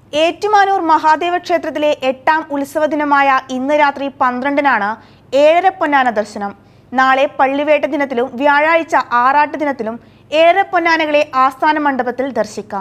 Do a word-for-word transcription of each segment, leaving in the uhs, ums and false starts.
ഏറ്റുമാനൂർ മഹാദേവ ക്ഷേത്രത്തിലെ എട്ടാം ഉത്സവ ദിനമായ ഇന്ന് രാത്രി പന്ത്രണ്ടിനാണ് ഏഴര പൊന്നാന ദർശനം. നാളെ പള്ളിവേട്ട ദിനത്തിലും വ്യാഴാഴ്ച ആറാട്ട് ദിനത്തിലും ഏഴര പൊന്നാനകളെ ആസ്ഥാന മണ്ഡപത്തിൽ ദർശിക്കാം.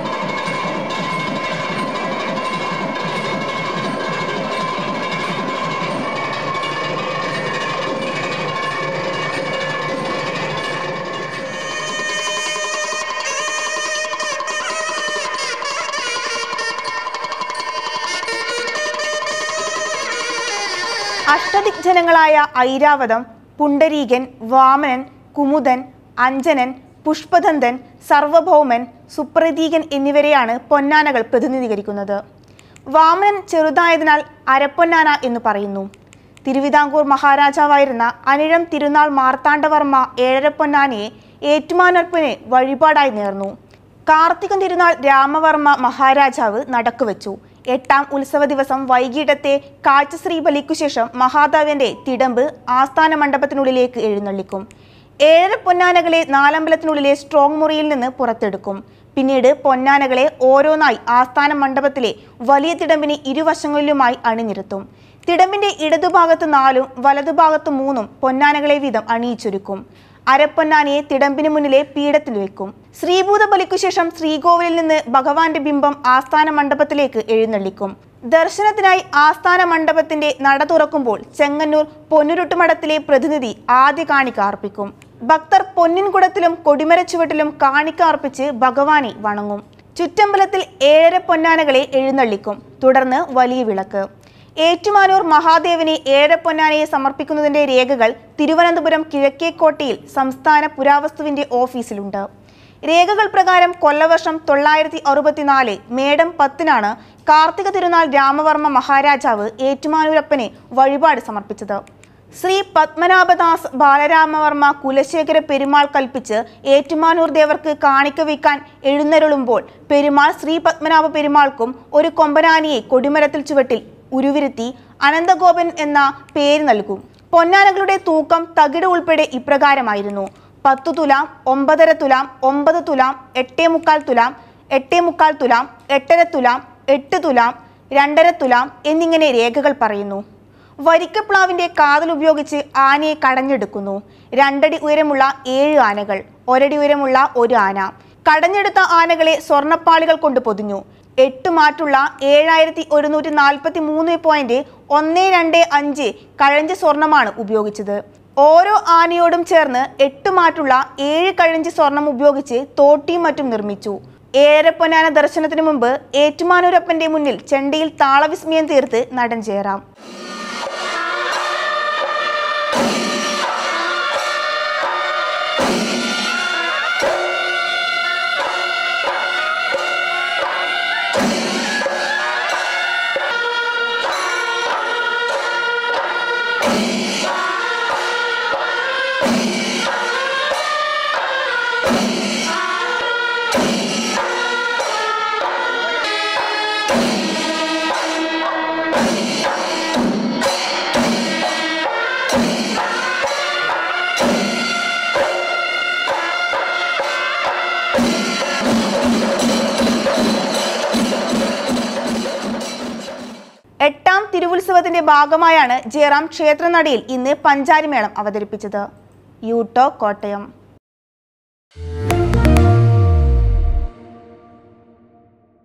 അഷ്ടദിഗ്ജനങ്ങളായ ഐരാവതം, പുണ്ടരീകൻ, വാമനൻ, കുമുദൻ, അഞ്ജനൻ, പുഷ്പദന്തൻ, സർവഭൗമൻ, സുപ്രതീകൻ എന്നിവരെയാണ് പൊന്നാനകൾ പ്രതിനിധീകരിക്കുന്നത്. വാമനൻ ചെറുതായതിനാൽ അരപ്പൊന്നാന എന്ന് പറയുന്നു. തിരുവിതാംകൂർ മഹാരാജാവായിരുന്ന അനിഴം തിരുനാൾ മാർത്താണ്ഡവർമ്മ ഏഴര പൊന്നാനയെ ഏറ്റുമാനൂരപ്പന് വഴിപാടായി നേർന്നു. കാർത്തിക തിരുനാൾ രാമവർമ്മ മഹാരാജാവ് നടക്കുവെച്ചു. എട്ടാം ഉത്സവ ദിവസം വൈകിട്ടത്തെ കാഴ്ചശ്രീ ബലിക്കു ശേഷം മഹാദേവന്റെ തിടമ്പ് ആസ്ഥാന മണ്ഡപത്തിനുള്ളിലേക്ക് എഴുന്നള്ളിക്കും. ഏഴര പൊന്നാനകളെ നാലമ്പലത്തിനുള്ളിലെ സ്ട്രോങ് മുറിയിൽ നിന്ന് പുറത്തെടുക്കും. പിന്നീട് പൊന്നാനകളെ ഓരോന്നായി ആസ്ഥാന മണ്ഡപത്തിലെ വലിയ തിടമ്പിന് ഇരുവശങ്ങളിലുമായി അണിനിരത്തും. തിടമ്പിന്റെ ഇടതുഭാഗത്ത് നാലും വലതുഭാഗത്ത് മൂന്നും പൊന്നാനകളെ വീതം അണിയിച്ചൊരുക്കും. അരപ്പൊന്നാനയെ തിടമ്പിന് മുന്നിലെ പീഠത്തിൽ വെക്കും. ശ്രീഭൂത ബലിക്കു ശേഷം ശ്രീകോവിലിൽ നിന്ന് ഭഗവാന്റെ ബിംബം ആസ്ഥാന മണ്ഡപത്തിലേക്ക് എഴുന്നള്ളിക്കും. ദർശനത്തിനായി ആസ്ഥാന മണ്ഡപത്തിന്റെ നട തുറക്കുമ്പോൾ ചെങ്ങന്നൂർ പൊന്നുരുട്ടുമഠത്തിലെ പ്രതിനിധി ആദ്യ കാണിക്ക അർപ്പിക്കും. ഭക്തർ പൊന്നിൻകുടത്തിലും കൊടിമരച്ചുവട്ടിലും കാണിക്ക അർപ്പിച്ച് ഭഗവാനെ വണങ്ങും. ചുറ്റമ്പലത്തിൽ ഏഴര പൊന്നാനകളെ എഴുന്നള്ളിക്കും. തുടർന്ന് വലിയ വിളക്ക്. ഏറ്റുമാനൂർ മഹാദേവനെ ഏഴര പൊന്നാനയെ സമർപ്പിക്കുന്നതിന്റെ രേഖകൾ തിരുവനന്തപുരം കിഴക്കേക്കോട്ടയിൽ സംസ്ഥാന പുരാവസ്തുവിന്റെ ഓഫീസിലുണ്ട്. രേഖകൾ പ്രകാരം കൊല്ലവർഷം തൊള്ളായിരത്തി അറുപത്തിനാല് മേടം പത്തിനാണ് കാർത്തിക തിരുനാൾ രാമവർമ്മ മഹാരാജാവ് ഏറ്റുമാനൂരപ്പനെ വഴിപാട് സമർപ്പിച്ചത്. ശ്രീ പത്മനാഭദാസ് ബാലരാമവർമ്മ കുലശേഖര പെരുമാൾ കൽപ്പിച്ച് ഏറ്റുമാനൂർ ദേവർക്ക് കാണിക്ക വയ്ക്കാൻ എഴുന്നരുളുമ്പോൾ പെരുമാൾ ശ്രീ പത്മനാഭ പെരുമാൾക്കും ഒരു കൊമ്പനാനിയെ കൊടിമരത്തിൽ ചുവട്ടിൽ ഉരുവിരുത്തി അനന്തഗോപൻ എന്ന പേര് നൽകും. പൊന്നാനകളുടെ തൂക്കം തകിട് ഉൾപ്പെടെ ഇപ്രകാരമായിരുന്നു: പത്തു തുലാം, ഒമ്പതര തുലാം, ഒമ്പത് തുലാം, എട്ടേ മുക്കാൽ തുലാം, എട്ടേ മുക്കാൽ തുലാം, എട്ടര തുലാം, എട്ട് തുലാം, രണ്ടര തുലാം എന്നിങ്ങനെ രേഖകൾ പറയുന്നു. വരിക്കപ്ലാവിന്റെ കാതൽ ഉപയോഗിച്ച് ആനയെ കടഞ്ഞെടുക്കുന്നു. രണ്ടടി ഉയരമുള്ള ഏഴ് ആനകൾ, ഒരടി ഉയരമുള്ള ഒരു ആന. കടഞ്ഞെടുത്ത ആനകളെ സ്വർണ്ണപ്പാളികൾ കൊണ്ട് പൊതിഞ്ഞു. എട്ട് മാറ്റുള്ള ഏഴായിരത്തി ഒരുന്നൂറ്റി നാൽപ്പത്തി മൂന്ന് പോയിന്റ് ഒന്ന് രണ്ട് അഞ്ച് കഴഞ്ച് സ്വർണമാണ് ഉപയോഗിച്ചത്. ഓരോ ആനയോടും ചേർന്ന് എട്ട് മാറ്റുള്ള ഏഴ് കഴഞ്ച് സ്വർണം ഉപയോഗിച്ച് തോട്ടിയും മറ്റും നിർമ്മിച്ചു. ഏഴര പൊന്നാന ദർശനത്തിനു മുമ്പ് ഏറ്റുമാനൂരപ്പന്റെ മുന്നിൽ ചെണ്ടയിൽ താളവിസ്മയം തീർത്ത് നടൻ ചേരാം. എട്ടാം തിരുവുത്സവത്തിന്റെ ഭാഗമായാണ് ജയറാം ക്ഷേത്രനടയിൽ ഇന്ന് പഞ്ചാരിമേളം അവതരിപ്പിച്ചത്. യൂട്ടോ കോട്ടയം.